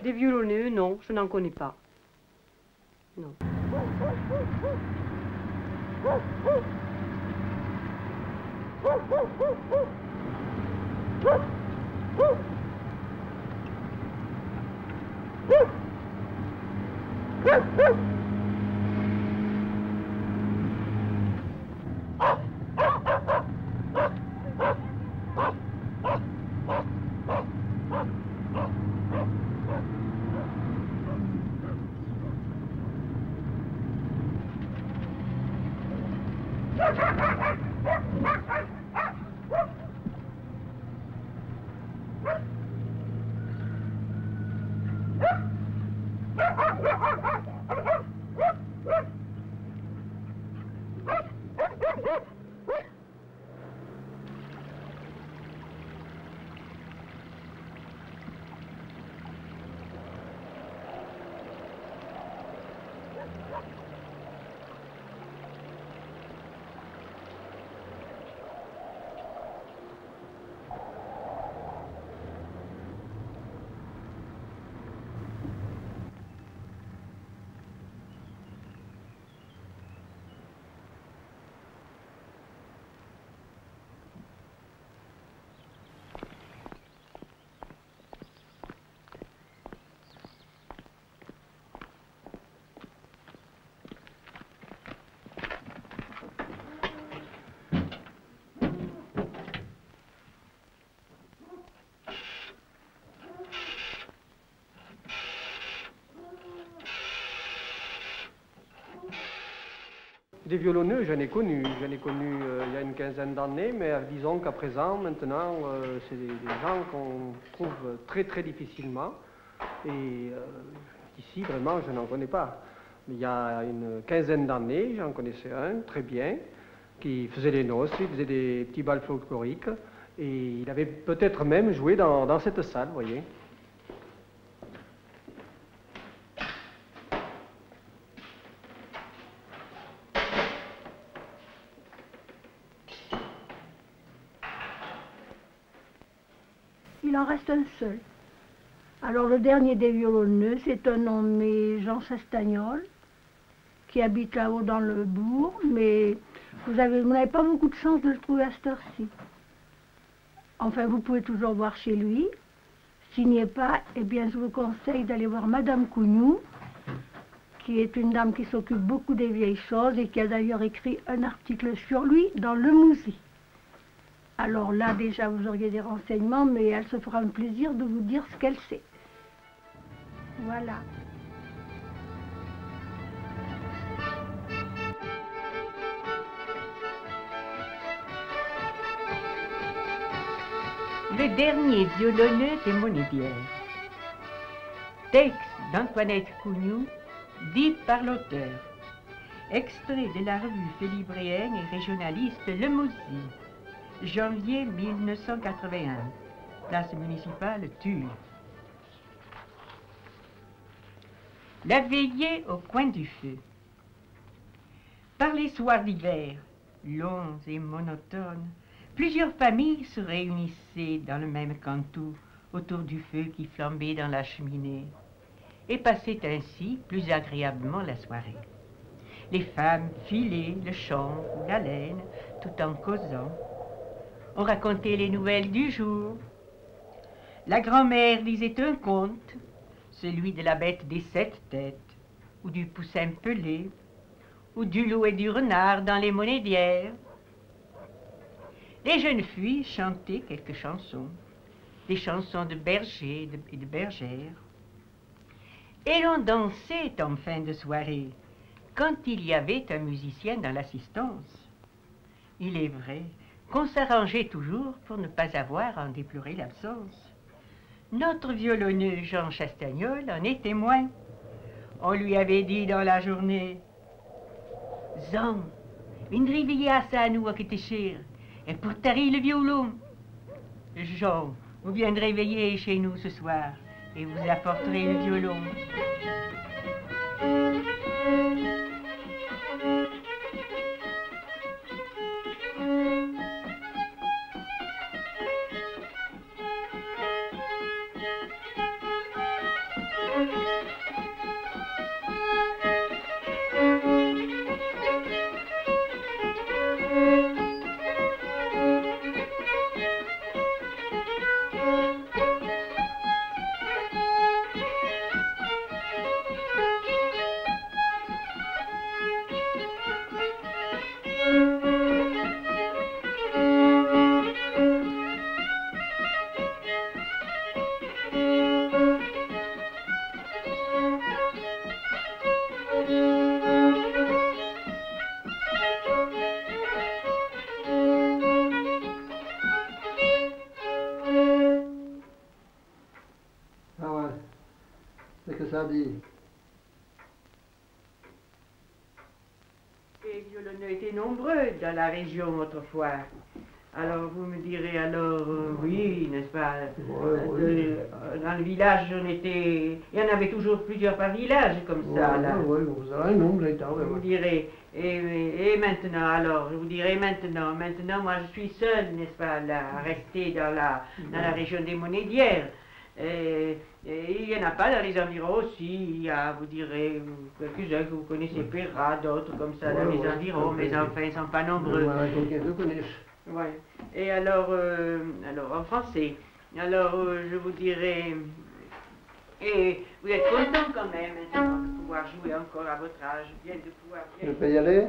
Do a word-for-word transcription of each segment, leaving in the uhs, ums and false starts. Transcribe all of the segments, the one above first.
Des violonneux, non, je n'en connais pas. Non. Des violonneux, j'en ai connu. J'en ai connu euh, il y a une quinzaine d'années, mais euh, disons qu'à présent, maintenant, euh, c'est des, des gens qu'on trouve très très difficilement. Et euh, ici, vraiment, je n'en connais pas. Mais il y a une quinzaine d'années, j'en connaissais un très bien, qui faisait les noces, il faisait des petits bals folkloriques, et il avait peut-être même joué dans, dans cette salle, vous voyez. Il en reste un seul. Alors le dernier des violonneux, c'est un nommé Jean Chastagnol, qui habite là-haut dans le bourg, mais vous avez, vous n'avez pas beaucoup de chance de le trouver à cette heure-ci. Enfin, vous pouvez toujours voir chez lui. S'il n'y est pas, eh bien, je vous conseille d'aller voir Madame Cougnou, qui est une dame qui s'occupe beaucoup des vieilles choses et qui a d'ailleurs écrit un article sur lui dans Le Mousi. Alors là, déjà, vous auriez des renseignements, mais elle se fera un plaisir de vous dire ce qu'elle sait. Voilà. Le dernier violonneux des Monédières. Texte d'Antoinette Cougnou, dit par l'auteur. Extrait de la revue félibréenne et régionaliste Le Mousi. Janvier mille neuf cent quatre-vingt-un, place municipale Tulle. La veillée au coin du feu. Par les soirs d'hiver, longs et monotones, plusieurs familles se réunissaient dans le même cantou autour du feu qui flambait dans la cheminée et passaient ainsi plus agréablement la soirée. Les femmes filaient le chanvre ou la laine tout en causant. On racontait les nouvelles du jour. La grand-mère disait un conte, celui de la bête des sept têtes, ou du poussin pelé, ou du loup et du renard dans les Monédières. Les jeunes filles chantaient quelques chansons, des chansons de bergers et de bergères. Et l'on dansait en fin de soirée, quand il y avait un musicien dans l'assistance. Il est vrai qu'on s'arrangeait toujours pour ne pas avoir à en déplorer l'absence. Notre violonneux Jean Chastagnol en est témoin. On lui avait dit dans la journée: « Jean, une rivière à nous à Kétéchir, et pour tarir le violon. Jean, vous viendrez veiller chez nous ce soir, et vous apporterez le violon. » ça dit? Les violonneux étaient nombreux dans la région autrefois. Alors vous me direz alors, euh, oui, n'est-ce pas, Ouais, euh, oui. de- dans le village, on était, il y en avait toujours plusieurs par village comme ça, là. Oui, vous avez un nombre d'états, Vous me direz, et, et maintenant, alors, je vous dirai maintenant, maintenant, moi je suis seul, n'est-ce pas, là, à rester dans la, dans la région des Monédières. Et, et il n'y en a pas dans les environs aussi, il y a, vous direz, quelques-uns que vous connaissez, Perra, d'autres comme ça dans Ouais, les ouais, environs, mais ouais. enfin, ils ne sont pas nombreux. Voilà, quelqu'un que connaisse. Ouais. Et alors, euh, alors en français, alors euh, je vous dirais, et vous êtes content quand même maintenant de pouvoir jouer encore à votre âge, bien de pouvoir. Je peux y aller?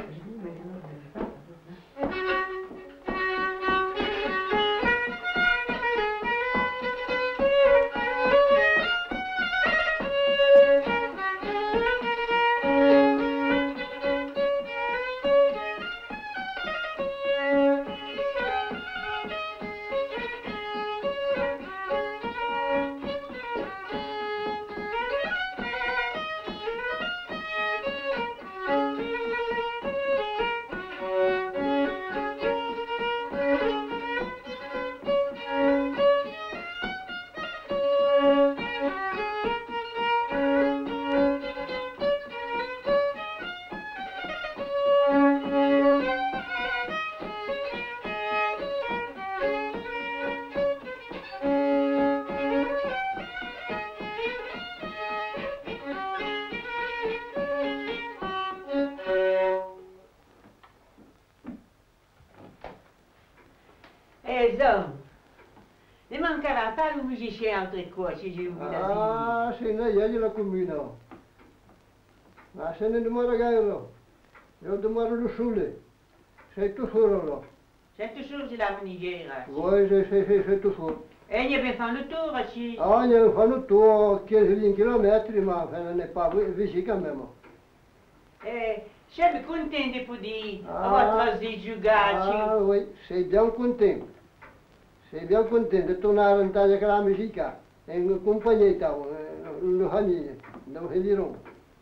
Eh, hommes, ne manquera pas le musicien entre quoi si je vous l'ai Ah, c'est une idée de la commune. Ah, c'est une demande à gagner. Je demande le soule. C'est toujours là. C'est toujours de la Monédière. Oui, c'est toujours. Et il y avait fait le tour aussi. Ah, il y a fait le tour, quinze kilomètres, mais enfin, on n'est pas visible quand même. Eh, je suis content de vous dire, Ah. à votre giugaci. Ah, oui, c'est bien content. C'est bien content de tornare in Italia con la musica e in compagnia, le famiglie, non si diront.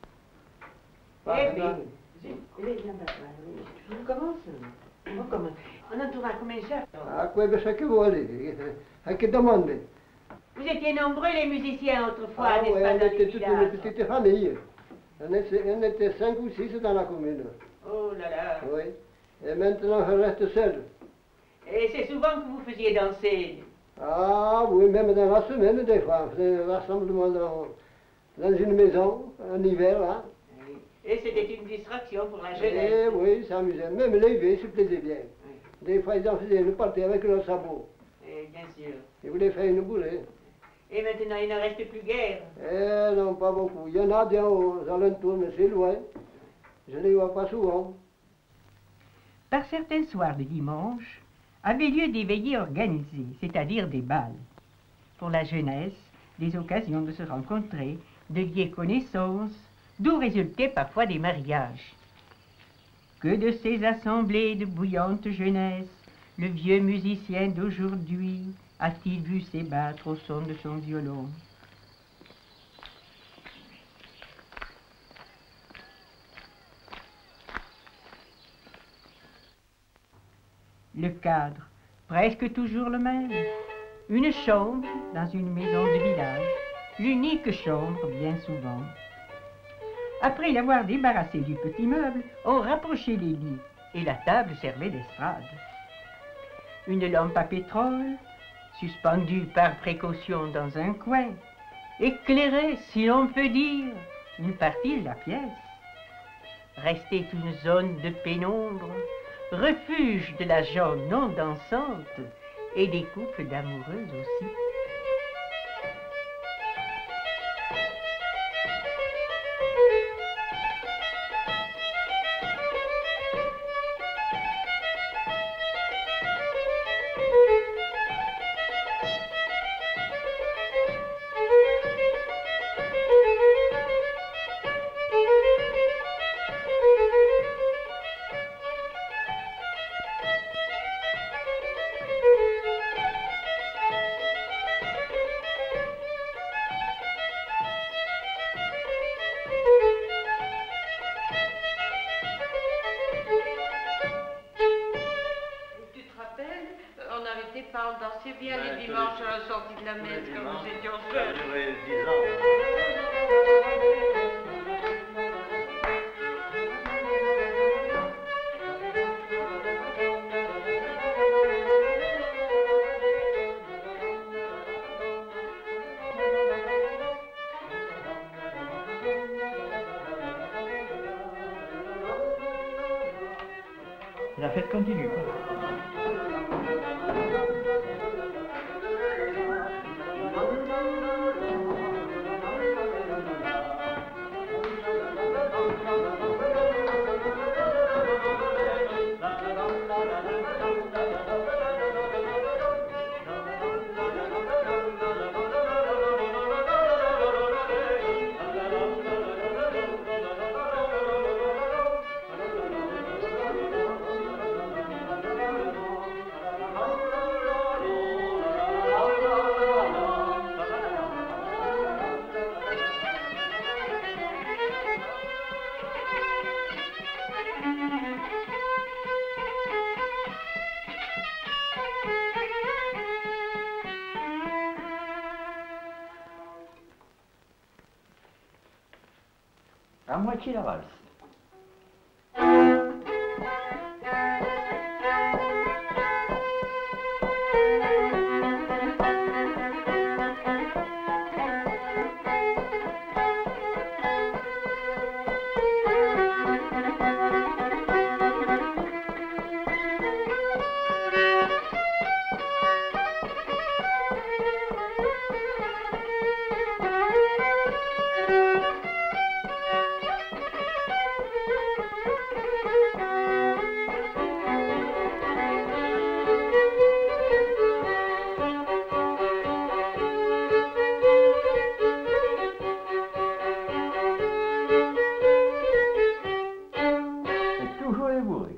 Eh bien, on commence. On commence. On en trouvera combien de chefs? Ah, quello che vuole, a che domande? Vous étiez nombreux les musiciens autrefois, Ah, n'est-ce oui, pas, on dans les était toute une villages? petite famille. On était, on était cinq ou six dans la commune. Oh là là. Oui. Et maintenant, je reste seul. Et c'est souvent que vous faisiez danser. Ah, oui, même dans la semaine, des fois, on faisait un rassemblement dans, dans une maison, en hiver, là. Et c'était une distraction pour la Eh jeunesse. oui, ça s'amusait. Même les vieux se plaisaient bien. Des fois, ils en faisaient une partie avec leurs sabots. Et bien sûr. Ils voulaient faire une boulée. Et maintenant, il ne reste plus guère. Eh non, pas beaucoup. Il y en a bien aux alentours, mais c'est loin. Je ne les vois pas souvent. Par certains soirs de dimanche, avaient lieu des veillées organisées, c'est-à-dire des bals. Pour la jeunesse, des occasions de se rencontrer, de lier connaissances, d'où résultaient parfois des mariages. Que de ces assemblées de bouillante jeunesse, le vieux musicien d'aujourd'hui a-t-il vu s'ébattre au son de son violon? Le cadre, presque toujours le même. Une chambre dans une maison de village, l'unique chambre bien souvent. Après l'avoir débarrassé du petit meuble, on rapprochait les lits et la table servait d'estrade. Une lampe à pétrole, suspendue par précaution dans un coin, éclairait, si l'on peut dire, une partie de la pièce. Restait une zone de pénombre, refuge de la gent non dansante et des couples d'amoureuses aussi. dansé, Paul, dansez bien Ben, les tous dimanches les- à la sortie de la tous les messe quand dimanches, nous étions ça a seuls. duré dix ans. La fête continue, quoi. À moitié la valse. C'est toujours les bourrées.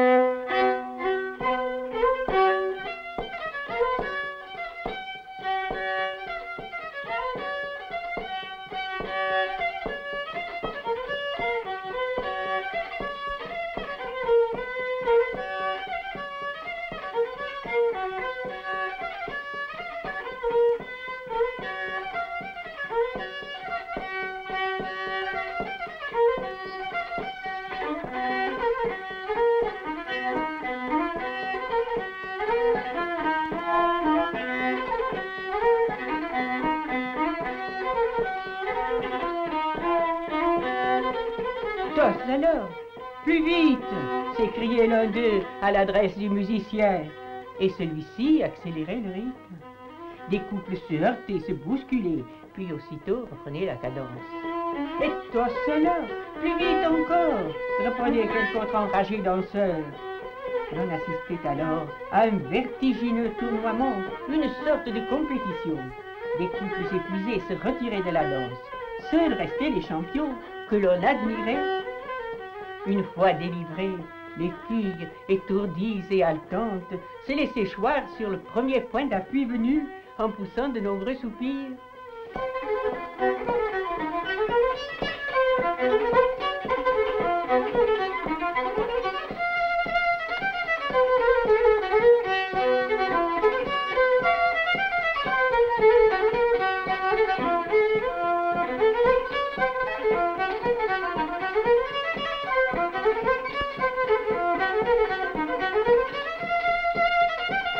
Tosse alors, plus vite, s'écriait l'un d'eux à l'adresse du musicien. Et celui-ci accélérait le rythme. Des couples se heurtaient, se bousculaient, puis aussitôt reprenaient la cadence. Et tosse alors, plus vite encore, reprenait quelque autre enragé danseur. L'on assistait alors à un vertigineux tournoiement, une sorte de compétition. Des couples épuisés se retiraient de la danse. Seuls restaient les champions que l'on admirait. Une fois délivrés, les filles, étourdies et haletantes, se laissaient choir sur le premier point d'appui venu en poussant de nombreux soupirs.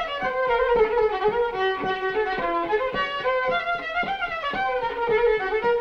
Thank you.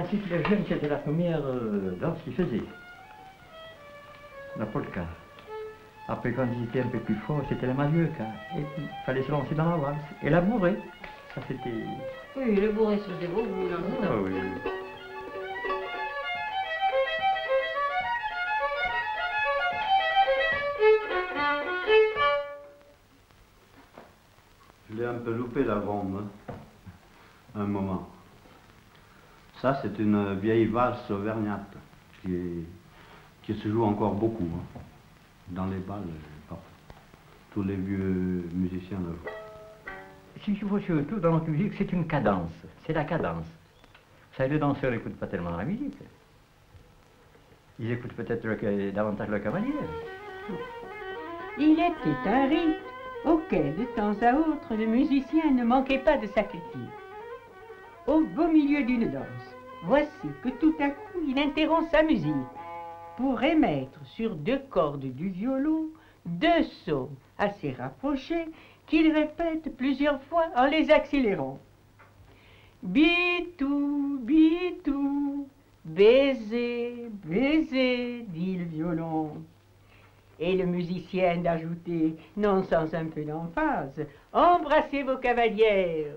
ainsi que les jeunes, c'était la première euh, danse qu'ils faisaient. La polka. Après, quand ils étaient un peu plus forts, c'était la mazurka. Et puis, il fallait se lancer dans la valse. Et la bourrée, ça c'était... Oui, le bourré se faisait beaucoup dans le Ah temps. oui. Je l'ai un peu loupé la bombe, hein, un moment. Ça, c'est une vieille valse auvergnate qui, est, qui se joue encore beaucoup, hein, dans les balles. Partout. Tous les vieux musiciens la jouent. Ce qu'il faut surtout dans notre musique, c'est une cadence. C'est la cadence. Vous savez, les danseurs n'écoutent pas tellement la musique. Ils écoutent peut-être le- davantage le cavalier. Il était un rite auquel, de temps à autre, le musicien ne manquait pas de sacrifier. Au beau milieu d'une danse, voici que tout à coup, il interrompt sa musique pour émettre sur deux cordes du violon deux sons assez rapprochés qu'il répète plusieurs fois en les accélérant. Bitou, bitou, baiser, baiser, dit le violon. Et le musicien d'ajouter, non sans un peu d'emphase, embrassez vos cavalières.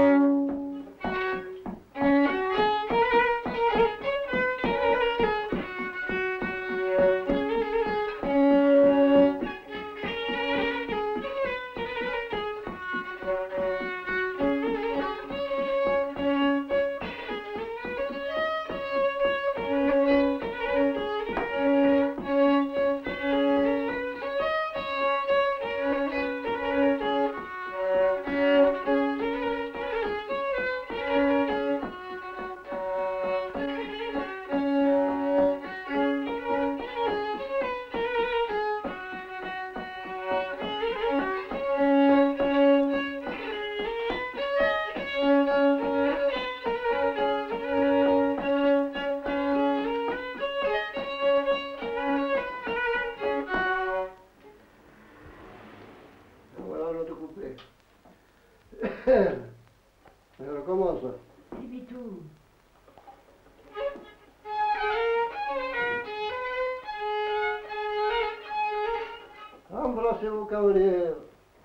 Voilà notre couplet. On recommence. Embrassez vos cavalières.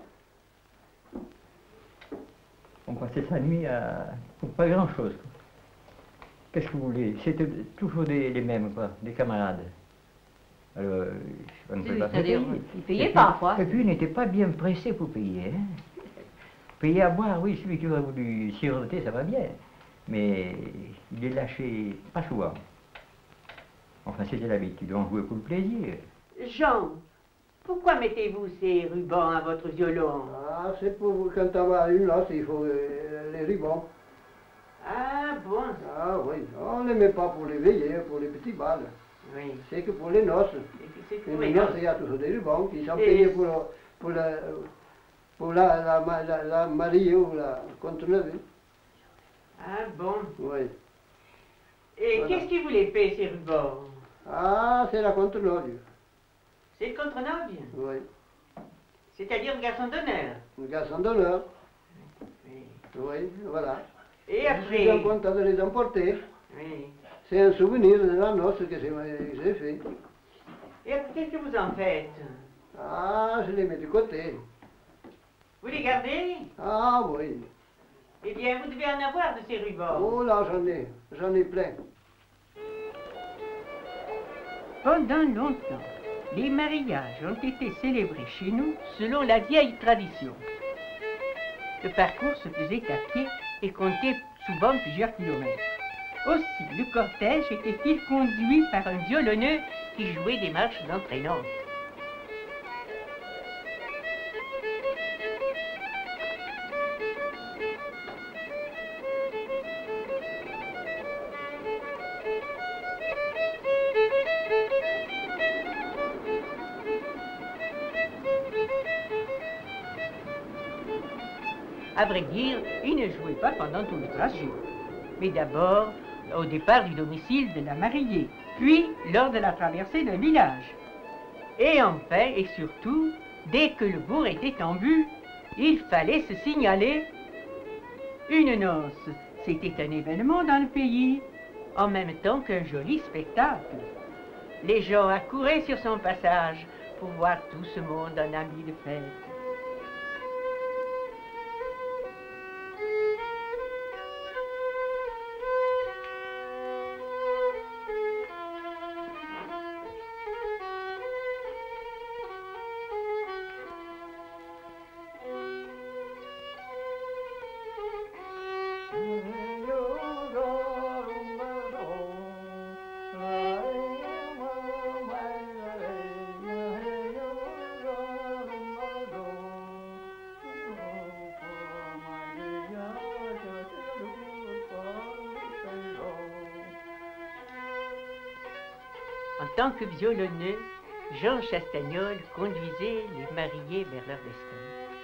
On passait sa nuit à... pour pas grand-chose. quoi. Qu'est-ce que vous voulez? C'était toujours des, les mêmes, quoi, des camarades. Alors, euh, on ne Oui, peut pas faire c'est-à-dire, payer. ils payaient Et puis- pas, quoi. Et puis, ils n'étaient pas bien pressés pour payer. Hein. Payer à boire, oui, celui qui aurait voulu siroter, ça va bien. Mais il est lâché pas souvent. Enfin, c'était l'habitude, on jouait pour le plaisir. Jean, pourquoi mettez-vous ces rubans à votre violon? Ah, c'est pour quand on va à une noce, il faut euh, les rubans. Ah bon, Ah oui, on ne les met pas pour les veillées, pour les petits balles. oui. C'est que pour les noces. C'est pour Une les noce, noces. il y a toujours des rubans qui sont Et- payés pour, pour, la, pour la, la, la, la, la mariée ou la contre-neveu. Ah bon. Oui. Et Voilà. qu'est-ce qui vous les paie, ces rubans? Ah, c'est la contre-neveu. C'est le contre-novie, Oui. c'est-à-dire le garçon d'honneur. Le garçon d'honneur. Oui. Oui, voilà. Et Je suis après, content de les emporter. oui. C'est un souvenir de la noce que j'ai que j'ai fait. Et après, qu'est-ce que vous en faites? Ah, je les mets de côté. Vous les gardez? Ah oui. Eh bien, vous devez en avoir de ces rubans. Oh là, j'en ai, j'en ai plein. Pendant longtemps, les mariages ont été célébrés chez nous selon la vieille tradition. Le parcours se faisait à pied et comptait souvent plusieurs kilomètres. Aussi, le cortège était-il conduit par un violonneux qui jouait des marches entraînantes. À vrai dire, il ne jouait pas pendant tout le trajet. Mais d'abord, au départ du domicile de la mariée, puis lors de la traversée d'un village. Et enfin, et surtout, dès que le bourg était en vue, il fallait se signaler. Une noce, c'était un événement dans le pays. en même temps qu'un joli spectacle. Les gens accouraient sur son passage pour voir tout ce monde en ami de fête. En tant que violonneux, Jean Chastagnol conduisait les mariés vers leur destin.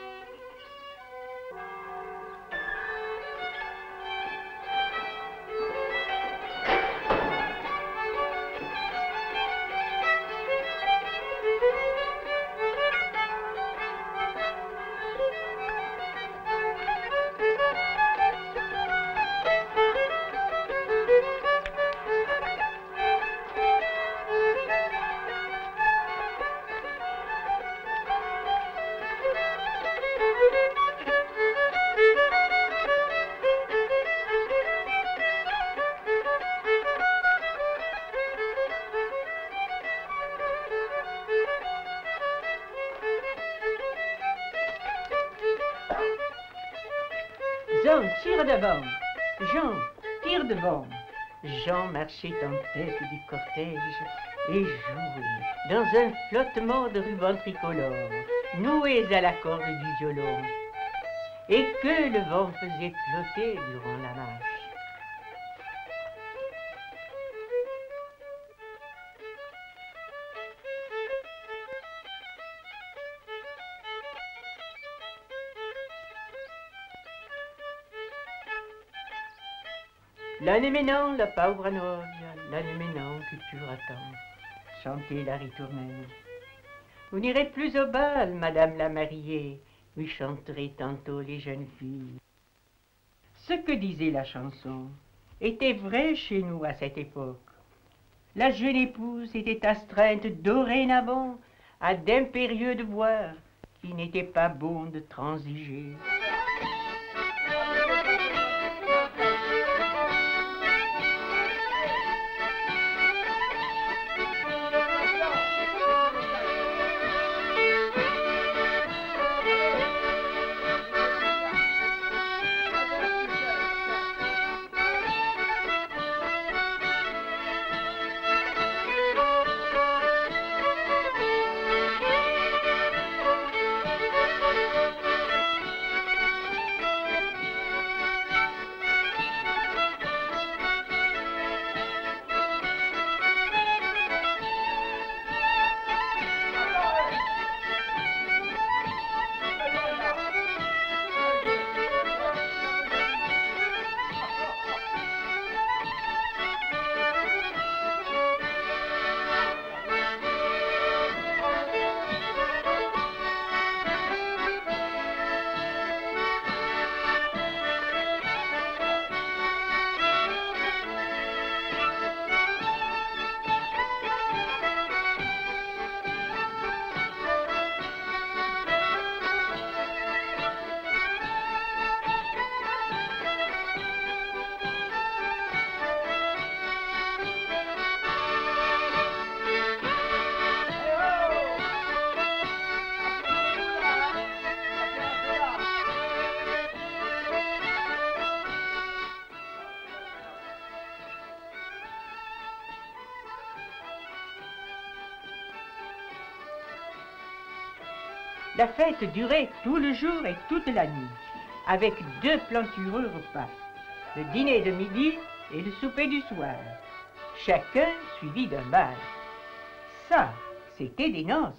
Jean, tire devant. Jean, tire devant. Jean marchait en tête du cortège et jouait dans un flottement de rubans tricolores, noués à la corde du violon, et que le vent faisait flotter durant la marche. L'année maintenant, la pauvre Hanovre, l'année maintenant que tu attends, chantait la ritournelle. Vous n'irez plus au bal, madame la mariée, lui chanteraient tantôt les jeunes filles. Ce que disait la chanson était vrai chez nous à cette époque. La jeune épouse était astreinte dorénavant à d'impérieux devoirs qui n'étaient pas bons de transiger. La fête durait tout le jour et toute la nuit, avec deux plantureux repas, le dîner de midi et le souper du soir, chacun suivi d'un bal. Ça, c'était des noces.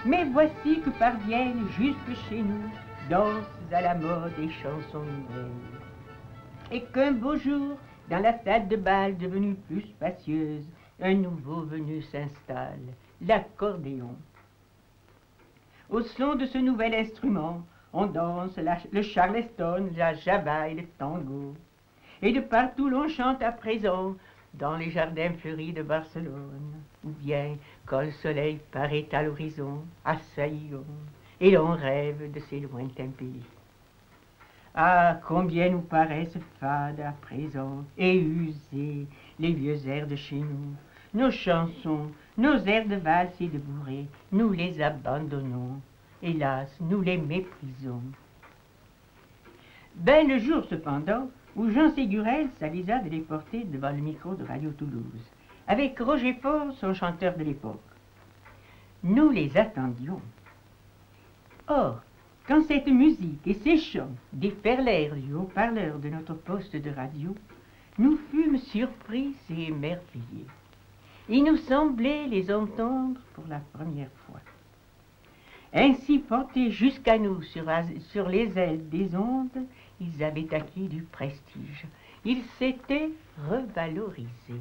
Mais voici que parviennent jusque chez nous danses à la mode et chansons nouvelles. Et qu'un beau jour, dans la salle de bal devenue plus spacieuse, un nouveau venu s'installe, l'accordéon. Au son de ce nouvel instrument, on danse la, le charleston, la java et le tango. Et de partout l'on chante à présent, dans les jardins fleuris de Barcelone, ou bien quand le soleil paraît à l'horizon, à Saïgon, et l'on rêve de ces lointains pays. Ah, combien nous paraissent fades à présent, et usés, les vieux airs de chez nous. Nos chansons, nos airs de valse et de bourrée, nous les abandonnons. Hélas, nous les méprisons. Ben le jour, cependant, où Jean Ségurel s'avisa de les porter devant le micro de Radio Toulouse, avec Roger Faure, son chanteur de l'époque. Nous les attendions. Or, quand cette musique et ces chants déferlèrent du haut-parleur de notre poste de radio, nous fûmes surpris et émerveillés. Il nous semblait les entendre pour la première fois. Ainsi portés jusqu'à nous sur, sur les ailes des ondes, ils avaient acquis du prestige. Ils s'étaient revalorisés.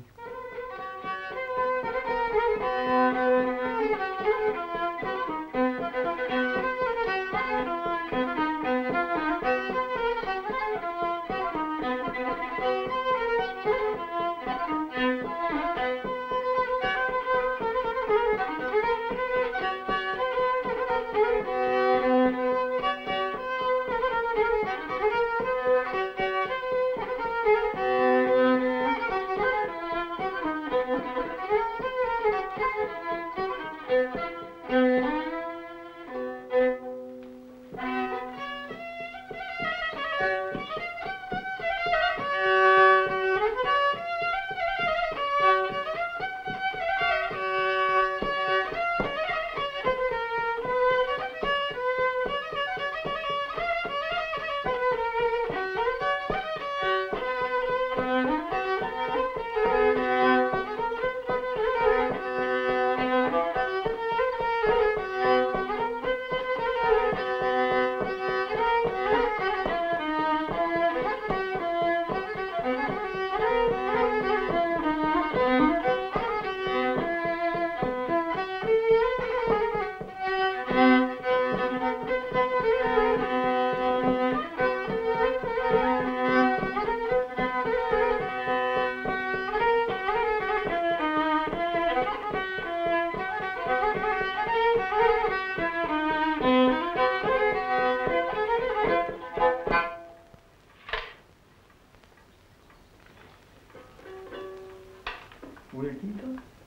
Où est le titre?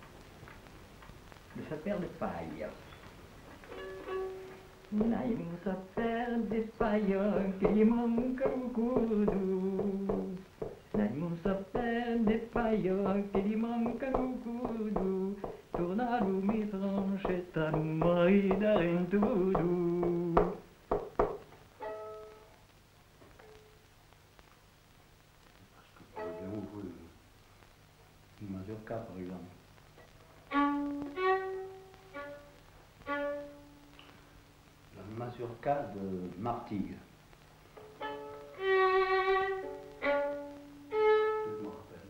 Le sapeur de paille. Naim sapeur de paille, que lui manque beaucoup d'eau. Naim sapeur de paille, que lui manque beaucoup d'eau. Tourna l'eau mi tranchetta, nous mari d'arin tout doux. Mazurka, par exemple. La mazurka de Martigues. Je me rappelle.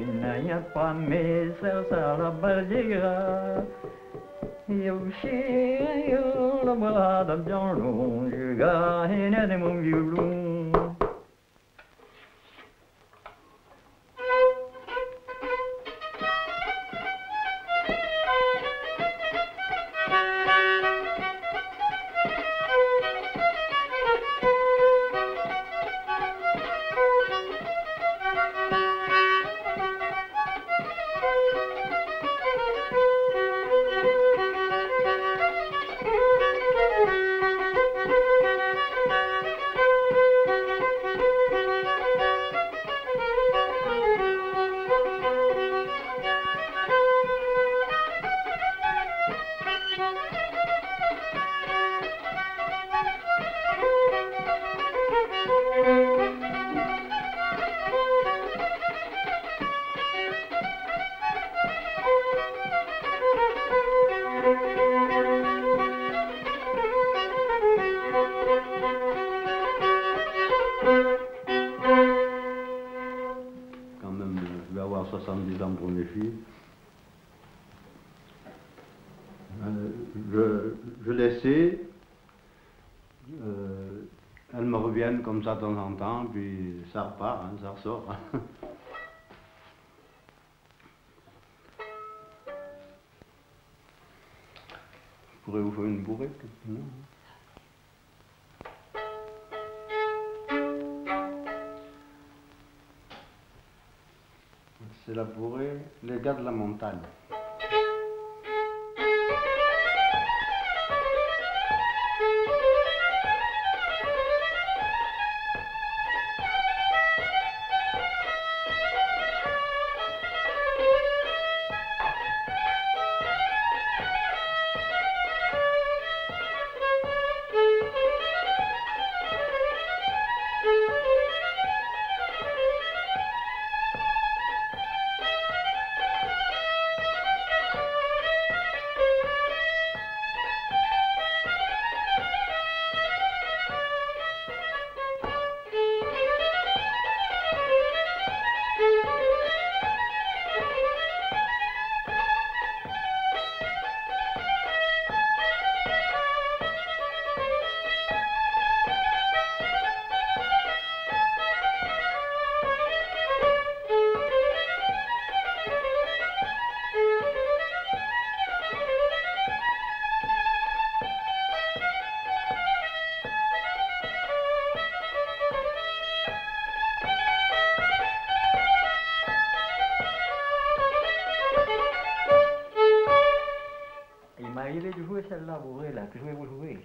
n'ayant pas mes ça la baldera. Eu cheio na balada bem longe, garrina de meu violão. soixante-dix ans pour mes filles. Euh, je, je laissais, euh, elles me reviennent comme ça de temps en temps, puis ça repart, hein, ça ressort. Hein. Je pourrais vous faire une bourrée, non? C'est la bourrée, les gars de la montagne. Il m'arrivait de jouer celle-là, vous voyez, là, que je vais vous jouer.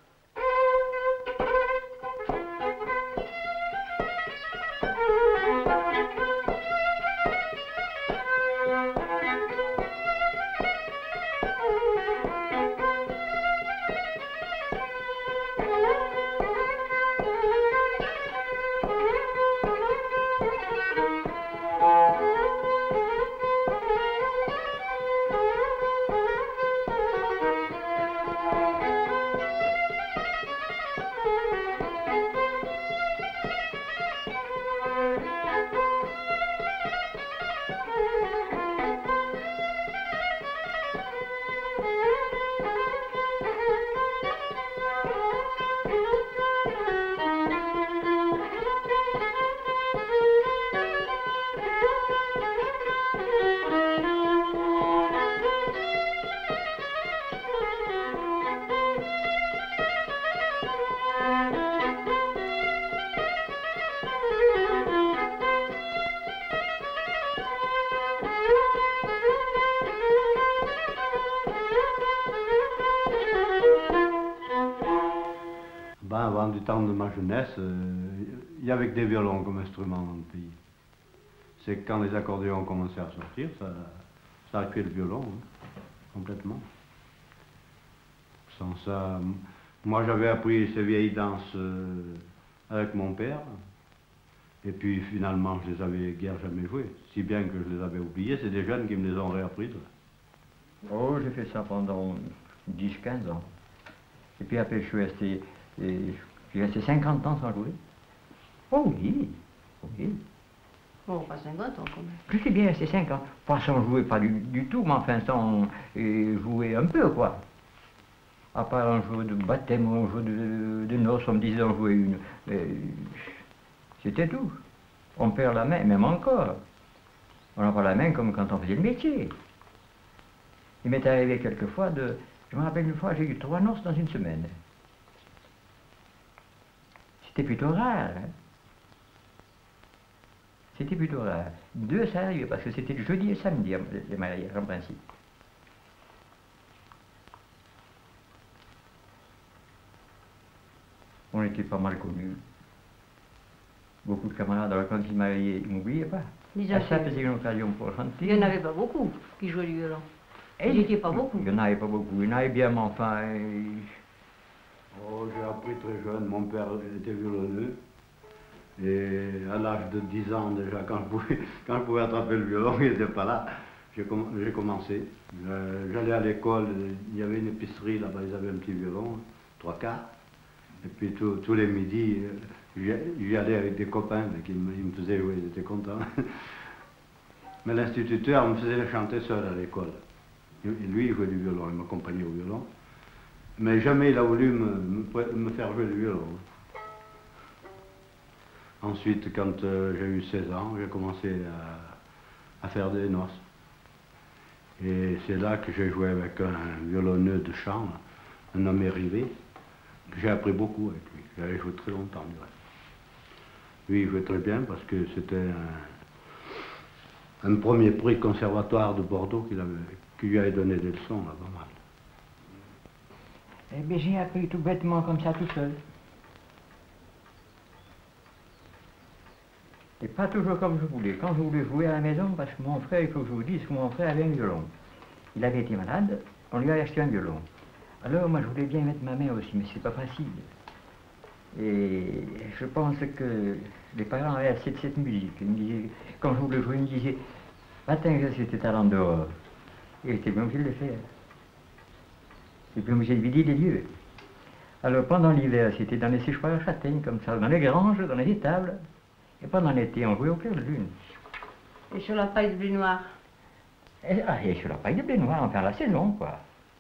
Ben, avant du temps de ma jeunesse, il euh, y avait que des violons comme instrument dans le pays. C'est quand les accordéons ont commencé à sortir, ça, ça a tué le violon, hein, complètement. Sans ça, moi j'avais appris ces vieilles danses euh, avec mon père, et puis finalement je les avais guère jamais jouées, si bien que je les avais oubliées, c'est des jeunes qui me les ont réapprises. Oh, j'ai fait ça pendant dix quinze ans. Et puis après je suis resté... Et j'ai resté cinquante ans sans jouer. Oh oui, oui. Bon, pas cinquante ans quand même. Je sais bien, c'est cinq ans. Pas sans jouer, pas du, du tout, mais enfin sans euh, jouer un peu, quoi. À part un jeu de baptême, un jeu de, de noces, on me disait en jouer une. Euh, C'était tout. On perd la main, même encore. On n'a pas la main comme quand on faisait le métier. Il m'est arrivé quelquefois de... Je me rappelle une fois, j'ai eu trois noces dans une semaine. C'était plutôt rare. Hein? C'était plutôt rare. Deux, ça arrivait, parce que c'était le jeudi et le samedi, les mariages, en principe. On était pas mal connus. Beaucoup de camarades, alors quand ils mariaient, ils ne m'oubliaient pas. Disons Ça que- faisait une occasion pour chanter. Il n'y en avait pas beaucoup qui jouaient du violon. Ils n'étaient pas beaucoup. Il n'y en avait pas beaucoup. Il y en avait bien, mais enfin... euh, Oh, j'ai appris très jeune, mon père était violonneux. Et à l'âge de dix ans déjà, quand je pouvais, quand je pouvais attraper le violon, il n'était pas là. J'ai comm- j'ai commencé. Euh, J'allais à l'école, il y avait une épicerie, là-bas ils avaient un petit violon, trois quarts. Et puis tous tous les midis, euh, j'y j'y allais avec des copains qui me, ils me faisaient jouer, ils étaient contents. Mais l'instituteur me faisait chanter seul à l'école. Et lui, il jouait du violon, il m'accompagnait au violon. Mais jamais il a voulu me, me, me faire jouer du violon. Ensuite, quand euh, j'ai eu seize ans, j'ai commencé à, à faire des noces. Et c'est là que j'ai joué avec un violonneux de chambre, un nommé Rivet, que j'ai appris beaucoup avec lui. J'avais joué très longtemps, du reste. Lui, il jouait très bien parce que c'était un, un premier prix conservatoire de Bordeaux qu'il avait, qui lui avait donné des leçons, là, pas mal. Eh bien, j'ai appris tout bêtement comme ça, tout seul. Et pas toujours comme je voulais. Quand je voulais jouer à la maison, parce que mon frère, il faut que je vous dise que mon frère avait un violon. Il avait été malade, on lui a acheté un violon. Alors moi je voulais bien mettre ma main aussi, mais c'est pas facile. Et je pense que les parents avaient assez de cette musique. Ils me disaient, quand je voulais jouer, ils me disaient, attends, c'était talent dehors. Et j'étais bien obligé de le faire. Et puis obligé de vider les lieux. Alors pendant l'hiver, c'était dans les séchoirs à châtaignes, comme ça, dans les granges, dans les étables. Et pendant l'été, on jouait au clair de lune. Et sur la paille de blé noir. Et, ah, et sur la paille de blé noir, enfin la saison, quoi.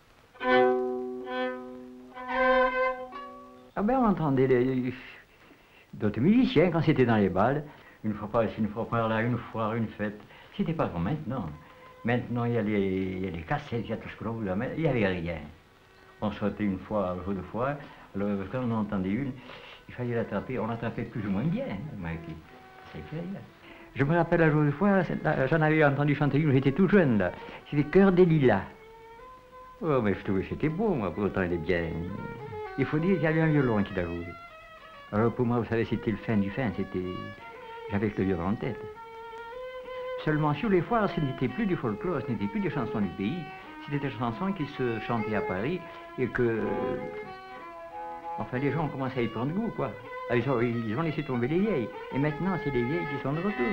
Ah ben on entendait les, d'autres musiciens quand c'était dans les balles, une fois par ici, une fois par là, une fois, une fête. C'était pas comme maintenant. Maintenant, il y a les, il y a les cassettes, il y a tout ce que l'on voulait, mais il n'y avait rien. On sautait une fois, un jour de fois, alors quand on en entendait une, il fallait l'attraper, on l'attrapait plus ou moins bien, Mikey. C'est clair. Je me rappelle un jour de fois, j'en avais entendu chanter une, j'étais tout jeune là, c'était Cœur des Lilas. Oh, mais je trouvais que c'était beau, moi, pourtant il est bien. Il faut dire qu'il y avait un violon qui l'a joué. Alors pour moi, vous savez, c'était le fin du fin, c'était... J'avais que le violon en tête. Seulement sur les foires, ce n'était plus du folklore, ce n'était plus des chansons du pays, c'était des chansons qui se chantaient à Paris et que... Enfin, les gens ont commencé à y prendre goût, quoi. Ils ont, ils ont laissé tomber les vieilles. Et maintenant, c'est les vieilles qui sont de retour.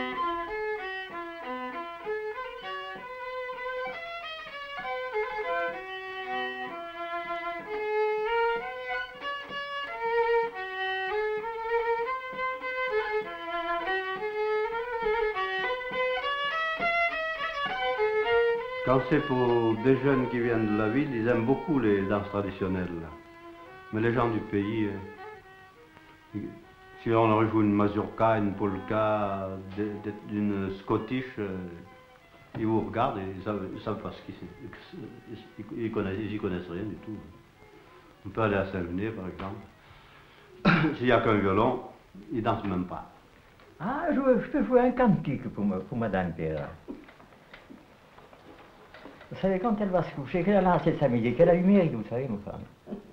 Quand c'est pour des jeunes qui viennent de la ville, ils aiment beaucoup les danses traditionnelles. Là. Mais les gens du pays, euh, si on leur joue une mazurka, une polka, d'une scottish, euh, ils vous regardent et ils ne savent, savent pas ce qu'ils ils, ils connaissent, ils y connaissent rien du tout. On peut aller à Saint-Genet, par exemple. S'il n'y a qu'un violon, ils ne dansent même pas. Ah, je, je peux jouer un cantique pour, pour Madame Pierre. Vous savez, quand elle va se coucher, qu'elle a lancé sa musique, elle a eu mérite, vous savez, ma femme.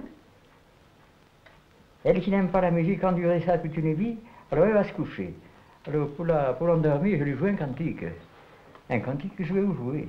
Elle qui n'aime pas la musique, endurer ça toute une vie, alors elle va se coucher. Alors pour la, pour l'endormir, je lui joue un cantique. Un cantique que je vais vous jouer.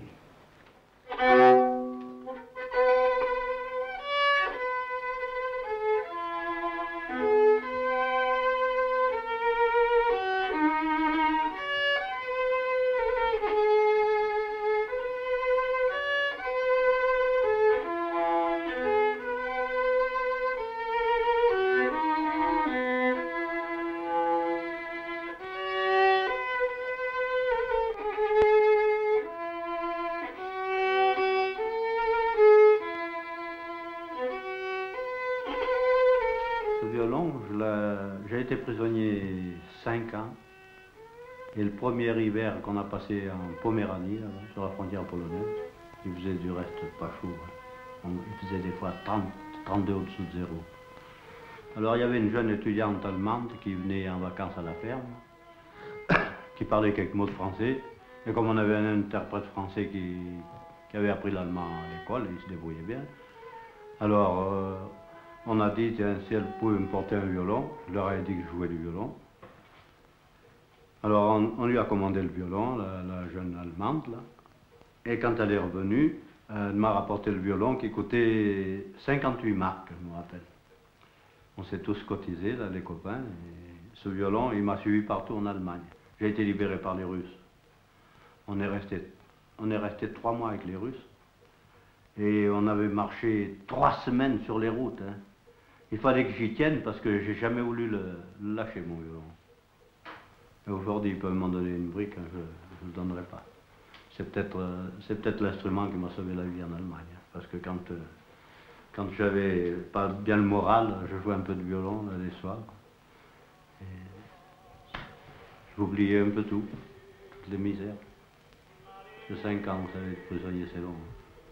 violon, j'ai été prisonnier cinq ans. Et le premier hiver qu'on a passé en Poméranie, là, sur la frontière polonaise, il faisait du reste pas chaud. Hein. On, il faisait des fois trente, trente-deux au-dessous de zéro. Alors il y avait une jeune étudiante allemande qui venait en vacances à la ferme, qui parlait quelques mots de français. Et comme on avait un interprète français qui, qui avait appris l'allemand à l'école, il se débrouillait bien. Alors euh, on a dit, tiens, si elle pouvait me porter un violon, je leur ai dit que je jouais du violon. Alors on, on lui a commandé le violon, la, la jeune allemande, là. Et quand elle est revenue, elle m'a rapporté le violon qui coûtait cinquante-huit marks, je me rappelle. On s'est tous cotisés, là, les copains. Et ce violon, il m'a suivi partout en Allemagne. J'ai été libéré par les Russes. On est resté, on est resté trois mois avec les Russes. Et on avait marché trois semaines sur les routes. Hein. Il fallait que j'y tienne parce que j'ai jamais voulu le, le lâcher, mon violon. Et aujourd'hui, ils peuvent m'en donner une brique, hein, je ne le donnerai pas. C'est peut-être euh, c'est peut-être l'instrument qui m'a sauvé la vie en Allemagne. Hein, parce que quand, euh, quand j'avais pas bien le moral, je jouais un peu de violon là, les soirs. Et j'oubliais un peu tout, toutes les misères. De cinq ans, vous savez, être prisonnier, c'est long.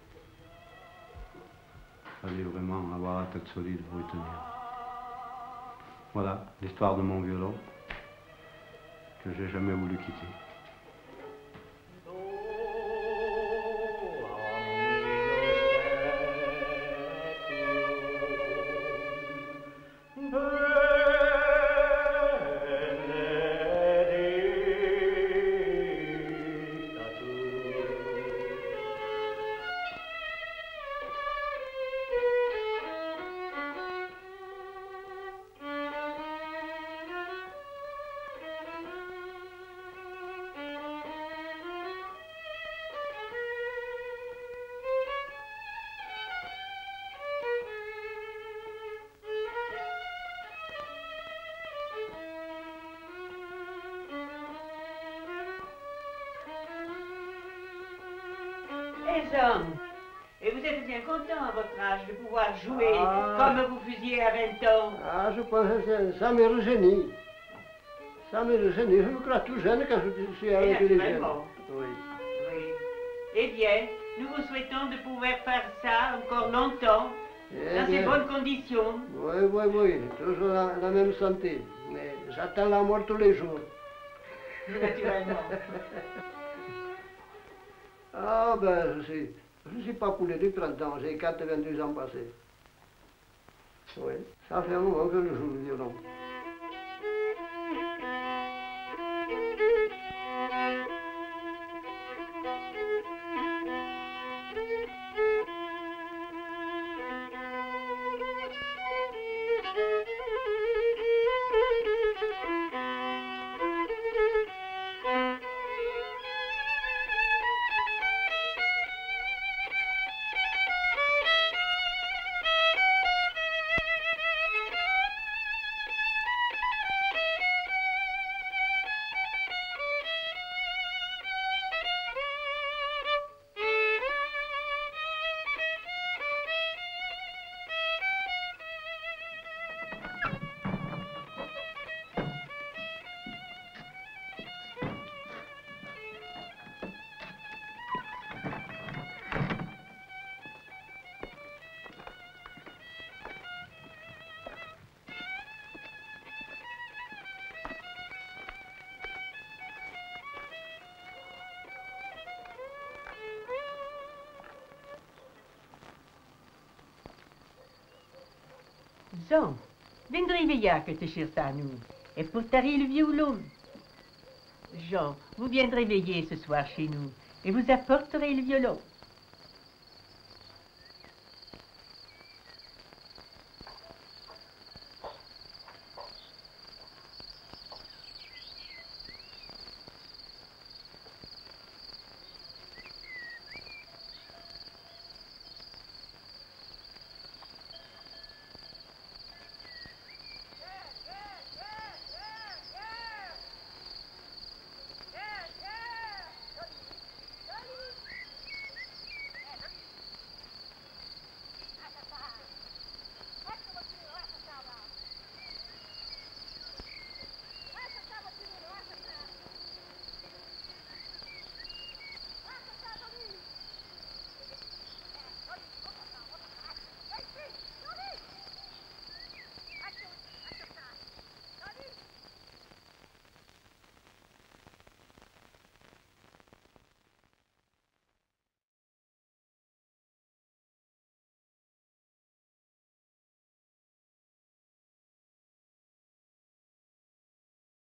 Il fallait vraiment avoir la tête solide pour y tenir. Voilà l'histoire de mon violon, que j'ai jamais voulu quitter. Et vous êtes bien content à votre âge de pouvoir jouer ah. comme vous faisiez à vingt ans? Ah, je pense que ça me rajeunit. Ça me rajeunit. Je me crois tout jeune quand je suis avec les jeunes. Oui. Oui. Eh bien, nous vous souhaitons de pouvoir faire ça encore longtemps, eh dans bien. ces bonnes conditions. Oui, oui, oui. Toujours la, la même santé. Mais j'attends la mort tous les jours. Naturellement. Ah ben, je suis, je suis pas poulet depuis trente ans, j'ai quatre-vingt-deux ans passés. Oui, ça fait un moment que je joue le violon. Zo, vendrez veiller te chercher à nous et porterez le violon. Jean, vous viendrez veiller ce soir chez nous et vous apporterez le violon.